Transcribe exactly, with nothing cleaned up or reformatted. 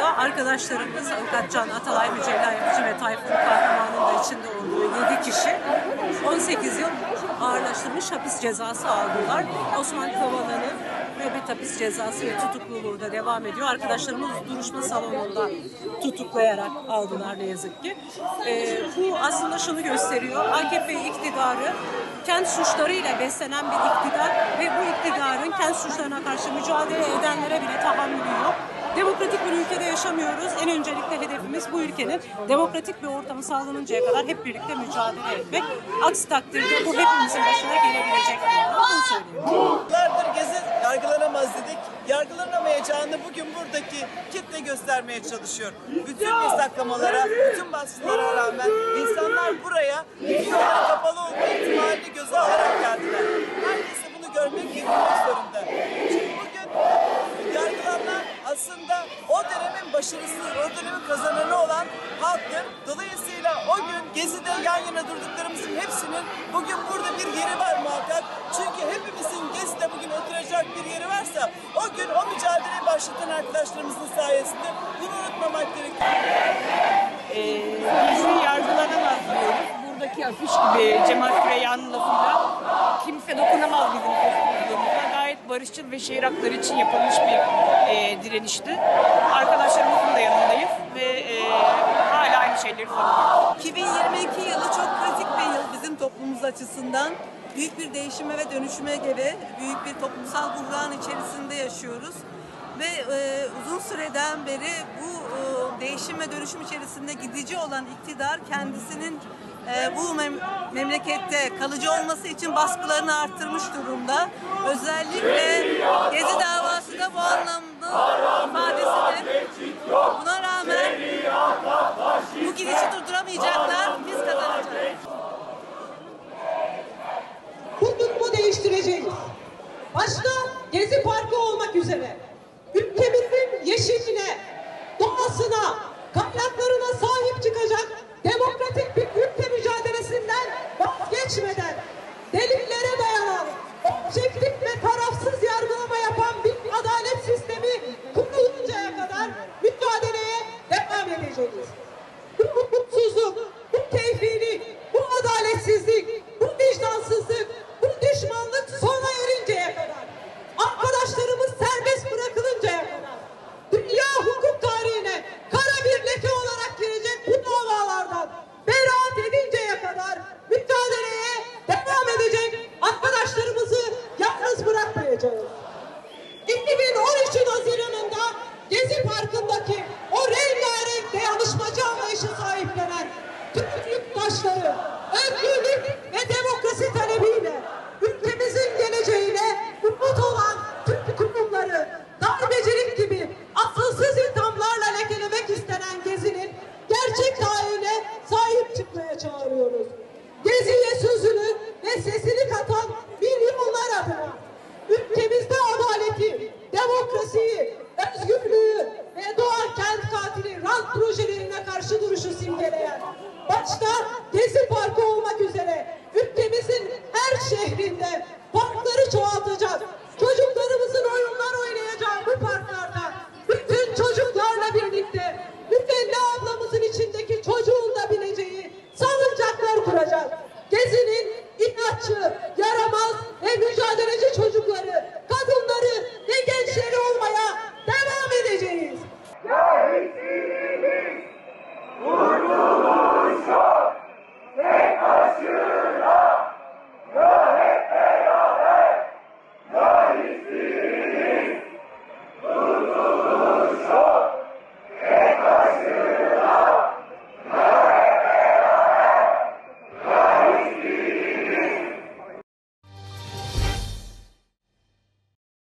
arkadaşlarımız Avukat Can Atalay, Mücella Yapıcı ve Tayfun Kahraman'ın da içinde olduğu yedi kişi on sekiz yıl ağırlaştırılmış hapis cezası aldılar. Osman Kavala'nın müebbet hapis cezası ve tutukluluğu da devam ediyor. Arkadaşlarımız duruşma salonunda tutuklayarak aldılar ne yazık ki. Ee, bu aslında şunu gösteriyor. A K P iktidarı kent suçlarıyla beslenen bir iktidar ve bu iktidarın kent suçlarına karşı mücadele edenlere bile tahammülü yok. Demokratik bir ülkede yaşamıyoruz. En öncelikle hedefimiz bu ülkenin demokratik bir ortamı sağlanıncaya kadar hep birlikte mücadele etmek. Aksi takdirde bu hepimizin başına gelebilecek. Bunu söylüyorum. Yıllardır Gezi yargılanamaz dedik. Yargılanamayacağını bugün buradaki kitle göstermeye çalışıyor. Bütün yasaklamalara, bütün baskılara rağmen insanlar buraya yolların kapalı olma ihtimalini göze alarak geldiler. Herkes de bunu görmek, bilmek zorunda. Çünkü bugün yargılananlar aslında o dönemin başarısı, o dönemin kazananı olan halktır. Dolayısıyla o gün Gezi'de yan yana durduklarımızın hepsinin bugün burada bir yeri var muhakkak. Çünkü hepimizin Gezi'de bugün oturacak bir yeri varsa o gün o mücadeleyi başlatan arkadaşlarımızın sayesinde bunu unutmamak gerekiyor. Ee, Gezi yargılanamaz diyoruz. Buradaki afiş gibi Cemal Süreyya'nın lafıyla kimse dokunamaz bizim kurtulduğumuza. Gayet barışçıl ve şehir hakları için yapılmış bir e, direnişti. Arkadaşlarımızın da yanındayız ve e, hala aynı şeyleri savunuyoruz. iki bin yirmi iki yılı çok kritik bir yıl bizim toplumumuz açısından. Büyük bir değişime ve dönüşüme gebe büyük bir toplumsal buhran içerisinde yaşıyoruz. Ve e, uzun süreden beri bu e, değişim ve dönüşüm içerisinde gidici olan iktidar kendisinin e, bu mem memlekette kalıcı olması için baskılarını arttırmış durumda. Özellikle Gezi davası da bu anlamda ifadesidir. Buna rağmen bu gidişi durduramayacaklar, biz kazanacağız. Hukuku değiştireceğiz. Başta Gezi Parkı olmak üzere ülkemizin yeşiline, doğasına, kaynaklarına sahip çıkacak demokratik bir ülke mücadelesinden vazgeçmeden delillere dayanan, objektif ve tarafsız yargılama yapan bir adalet sistemi kuruluncaya kadar mücadeleye devam edeceğiz. Bu hukuksuzluk, bu keyfilik, bu adaletsizlik, bu vicdansızlık, bu düşmanlık sona erinceye kadar, arkadaşlarımız serbest bırakılıncaya kadar, dünya hukuk tarihine kara bir leke olarak girecek bu davalardan beraat edinceye kadar mücadeleye devam edecek, arkadaşlarımızı yalnız bırakmayacağız. iki bin on üçün Haziran'ında Gezi Parkı'ndaki o rengarenk dayanışmacı anlayışı sahiplenen Türk yurttaşları özgürlük ve demokrasi talebiyle ülkemizin geleceğine umut olan Türk kurumları darbecilik gibi asılsız ithamlarla lekelemek istenen Gezi'nin gerçek tarihine sahip çıkmaya çağırıyoruz. Gezi'ye sözünü ve sesini katan milyonlar adına ülkemizde adaleti, demokrasiyi, özgürlüğü ve doğal kent katili rant projelerine karşı duruşu simgeleyen başta